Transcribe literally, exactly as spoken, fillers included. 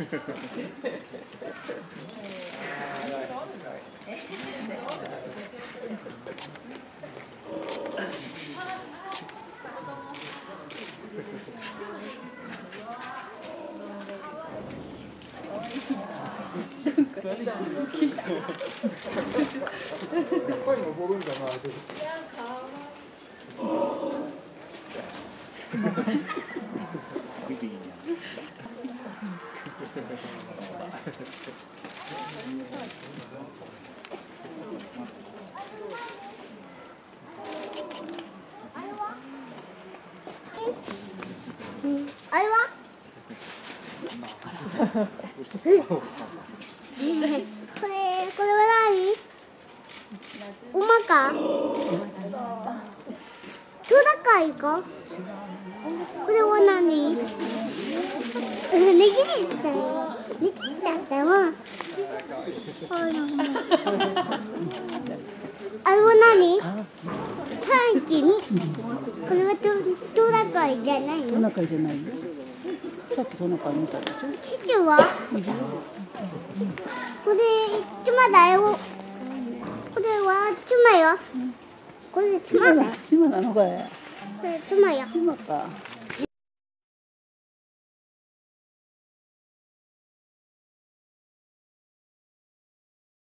登るんだな。 あれは？これ、これは何？馬か？トナカイか？これは何？ねぎりったよ。ねぎっちゃったわ。あれは何？タンキン？これはトトナカイじゃないの？ トナカイじゃないよ。さっきトナカイ見たでしょ。 チチュは？これチマだよ。これはチマよ。これチマだ。 チマなのこれ。 これチマよ。 チマか。